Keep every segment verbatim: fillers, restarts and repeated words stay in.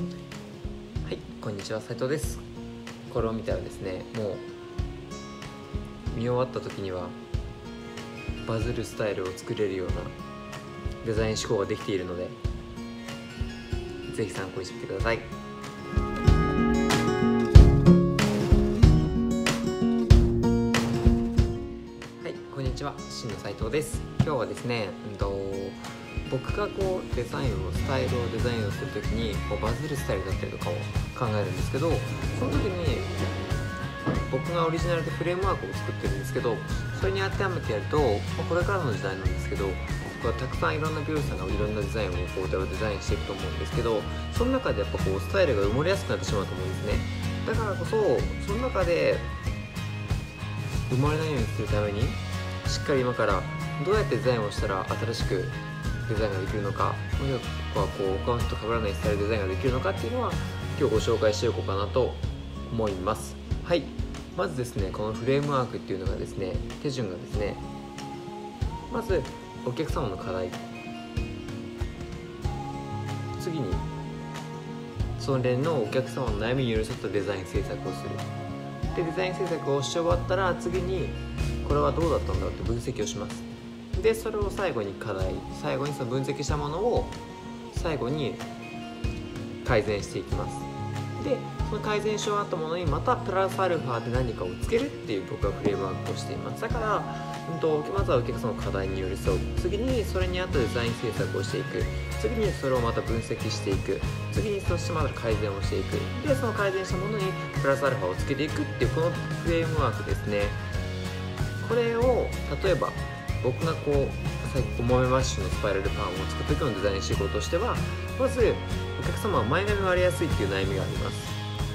はい、こんにちは、斉藤です。これを見たらですね、もう見終わった時にはバズるスタイルを作れるようなデザイン思考ができているので、ぜひ参考にしてみてください。はい、こんにちは、真の斉藤です。今日はですね、うんと僕がこうデザインをスタイルをデザインをするときにこうバズるスタイルだったりとかを考えるんですけど、その時に僕がオリジナルでフレームワークを作ってるんですけど、それに当てはめてやると、まあ、これからの時代なんですけど、僕はたくさんいろんな美容師さんがいろんなデザインをこうデザインしていくと思うんですけど、その中でやっぱこうスタイルが埋もれやすくなってしまうと思うんですね。だからこそその中で埋もれないようにするために、しっかり今からどうやってデザインをしたら新しくデザインができるのか、もしくはこう他の人と被らないスタイルデザインができるのかっていうのは今日ご紹介していこうかなと思います。はい、まずですね、このフレームワークっていうのがですね、手順がですね、まずお客様の課題、次にそれのお客様の悩みに寄り添ったデザイン制作をする。でデザイン制作をし終わったら、次にこれはどうだったんだろうって分析をします。でそれを最後に課題、最後にその分析したものを最後に改善していきます。でその改善し終わったものにまたプラスアルファで何かをつけるっていう僕はフレームワークをしています。だから、うん、とまずはお客様の課題に寄り添う、次にそれに合ったデザイン制作をしていく、次にそれをまた分析していく、次にそしてまた改善をしていく、でその改善したものにプラスアルファをつけていくっていうこのフレームワークですね。これを例えば僕がこう最近モメマッシュのスパイラルパーマを作った時のデザイン仕事としては、まずお客様は前髪割れやすいっていう悩みがあります。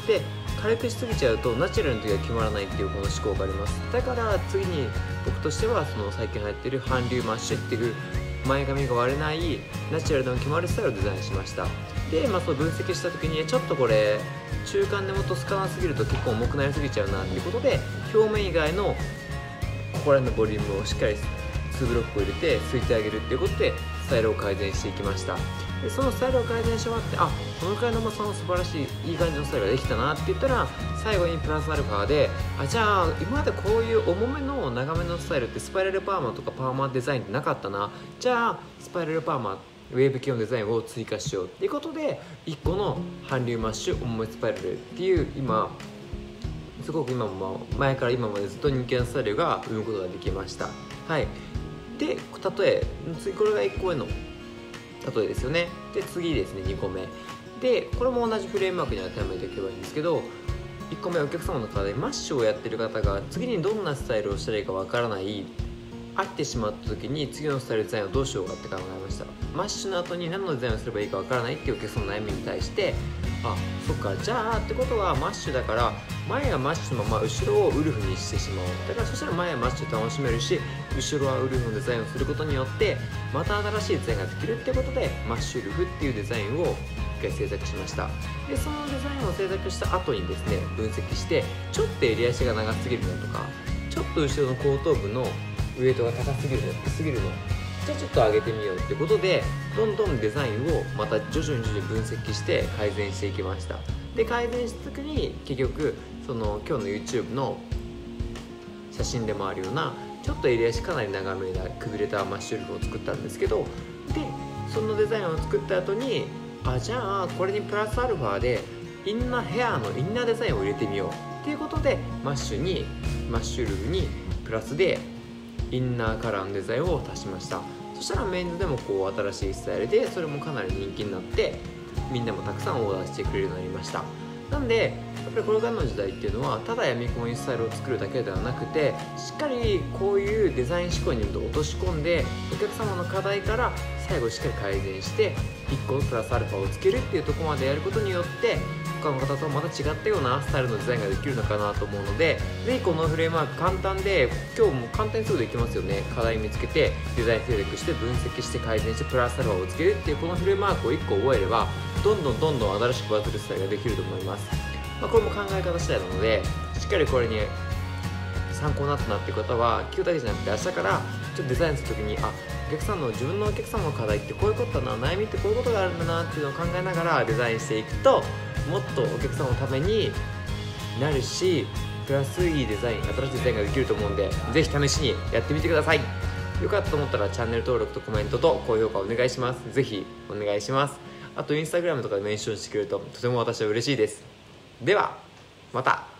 で軽くしすぎちゃうとナチュラルの時は決まらないっていうこの思考があります。だから次に僕としてはその最近流行ってる韓流マッシュっていう前髪が割れないナチュラルでも決まるスタイルをデザインしました。で、まあ、その分析した時にちょっとこれ中間でもとすかなすぎると結構重くなりすぎちゃうなっていうことで、表面以外のここら辺のボリュームをしっかりツーブロックを入れてすいてあげるっていうことでスタイルを改善していきました。でそのスタイルを改善して終わって、あ、このくらいの重さの素晴らしいいい感じのスタイルができたなって言ったら、最後にプラスアルファで、あ、じゃあ今までこういう重めの長めのスタイルってスパイラルパーマとかパーマデザインってなかったな、じゃあスパイラルパーマウェーブ系のデザインを追加しようっていうことで、いっこの韓流マッシュ重めスパイラルっていう今すごく今も前から今までずっと人気のスタイルが生むことができました。はい。で、例え次これがいっこめの例えですよね。で次ですね、にこめでこれも同じフレームワークに当てはめていけばいいんですけど、いっこめはお客様の課題、マッシュをやってる方が次にどんなスタイルをしたらいいかわからない、飽きてしまった時に次のスタイルデザインをどうしようかって考えました。マッシュの後に何のデザインをすればいいかわからないっていうお客様の悩みに対して、あ、そっか、じゃあってことはマッシュだから前はマッシュのまま後ろをウルフにしてしまおう。だからそしたら前はマッシュ楽しめるし、後ろはウルフのデザインをすることによってまた新しいデザインができるってことで、マッシュウルフっていうデザインを一回制作しました。でそのデザインを制作した後にですね、分析して、ちょっと襟足が長すぎるのとか、ちょっと後ろの後頭部のウエイトが高すぎるの低すぎるの、じゃあちょっと上げてみようってことで、どんどんデザインをまた徐々に徐々に分析して改善していきました。で改善した時に結局その今日の YouTube の写真でもあるようなちょっと襟足かなり長めなくびれたマッシュルフを作ったんですけど、でそのデザインを作った後に、あ、じゃあこれにプラスアルファでインナーヘアのインナーデザインを入れてみようっていうことで、マッシュにマッシュルフにプラスでインナーカラーのデザインを足しました。そしたらメンズでもこう新しいスタイルで、それもかなり人気になってみんなもたくさんオーダーしてくれるようになりました。なんでやっぱりこれからの時代っていうのは、ただ闇雲にスタイルを作るだけではなくて、しっかりこういうデザイン思考に落とし込んで、お客様の課題から最後しっかり改善していっこのプラスアルファをつけるっていうところまでやることによって、他の方とまた違ったようなスタイルのデザインができるのかなと思うので、ぜひこのフレームワーク簡単で、今日も簡単にすぐできますよね。課題見つけてデザイン制作して分析して改善してプラスアルファをつけるっていうこのフレームワークをいっこ覚えれば、どんどんどんどん新しくバズるスタイルができると思います。まあ、これも考え方次第なので、しっかりこれに参考になったなっていう方は、今日だけじゃなくて明日からちょっとデザインするときに、あ、 お客さんの自分のお客様の課題ってこういうことだな、悩みってこういうことがあるんだなっていうのを考えながらデザインしていくと、もっとお客様のためになるし、プラスいいデザイン、新しいデザインができると思うんで、ぜひ試しにやってみてください。よかったと思ったらチャンネル登録とコメントと高評価お願いします。ぜひお願いします。あとインスタグラムとかでメンションしてくれるととても私は嬉しいです。ではまた。